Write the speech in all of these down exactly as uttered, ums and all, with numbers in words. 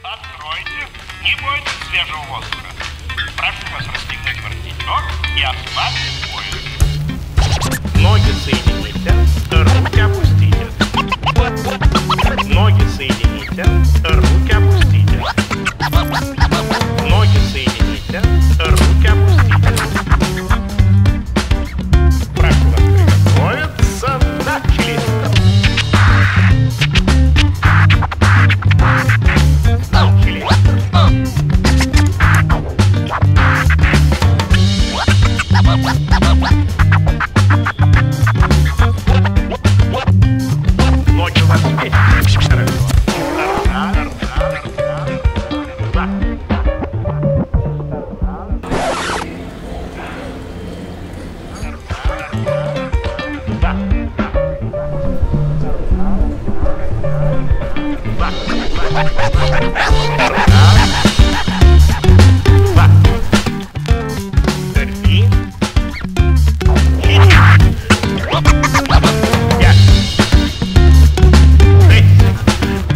Откройте. Не бойтесь свежего воздуха. Прошу вас расстегнуть воротничок и ослабить пояс. Ноги соедините, руки опустите. Ноги соедините, руки опустите. Ноги соедините, руки опустите. Прошу вас приготовиться. Начали. Ноги у вас есть. Хорошо.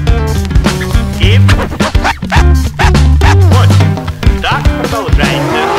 Так, продолжайте.